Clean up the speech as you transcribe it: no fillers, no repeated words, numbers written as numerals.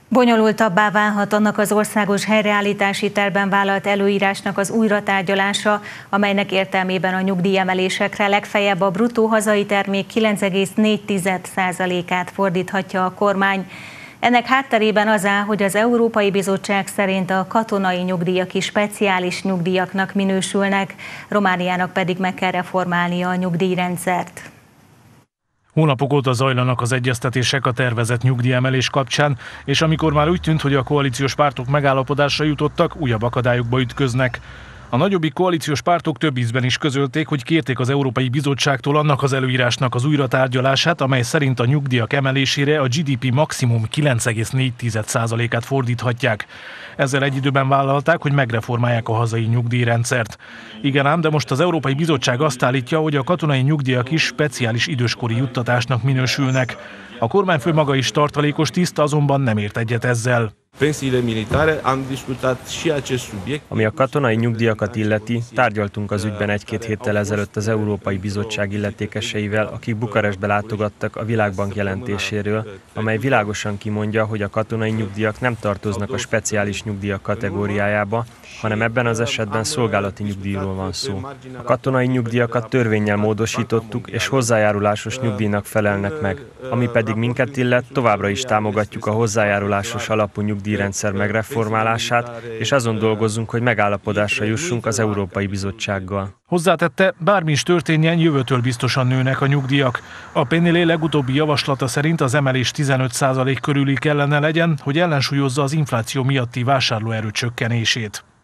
Bonyolultabbá válhat annak az országos helyreállítási tervben vállalt előírásnak az újratárgyalása, amelynek értelmében a nyugdíjemelésekre legfeljebb a bruttó hazai termék 9,4%-át fordíthatja a kormány. Ennek hátterében az áll, hogy az Európai Bizottság szerint a katonai nyugdíjak is speciális nyugdíjaknak minősülnek, Romániának pedig meg kell reformálnia a nyugdíjrendszert. Hónapok óta zajlanak az egyeztetések a tervezett nyugdíjemelés kapcsán, és amikor már úgy tűnt, hogy a koalíciós pártok megállapodásra jutottak, újabb akadályokba ütköznek. A nagyobbik koalíciós pártok több ízben is közölték, hogy kérték az Európai Bizottságtól annak az előírásnak az újratárgyalását, amely szerint a nyugdíjak emelésére a GDP maximum 9,4%-át fordíthatják. Ezzel egy időben vállalták, hogy megreformálják a hazai nyugdíjrendszert. Igen ám, de most az Európai Bizottság azt állítja, hogy a katonai nyugdíjak is speciális időskori juttatásnak minősülnek. A kormányfő maga is tartalékos tiszt, azonban nem ért egyet ezzel. Ami a katonai nyugdíjakat illeti, tárgyaltunk az ügyben egy-két héttel ezelőtt az Európai Bizottság illetékeseivel, akik Bukarestbe látogattak a Világbank jelentéséről, amely világosan kimondja, hogy a katonai nyugdíjak nem tartoznak a speciális nyugdíjak kategóriájába, hanem ebben az esetben szolgálati nyugdíjról van szó. A katonai nyugdíjakat törvénnyel módosítottuk, és hozzájárulásos nyugdíjnak felelnek meg, ami pedig minket illet, továbbra is támogatjuk a hozzájárulásos alapú nyugdíjrendszer megreformálását, és azon dolgozunk, hogy megállapodásra jussunk az Európai Bizottsággal. Hozzátette, bármi is történjen, jövőtől biztosan nőnek a nyugdíjak. A PNL legutóbbi javaslata szerint az emelés 15% körüli kellene legyen, hogy ellensúlyozza az infláció miatti vásárlóerő csökkenését.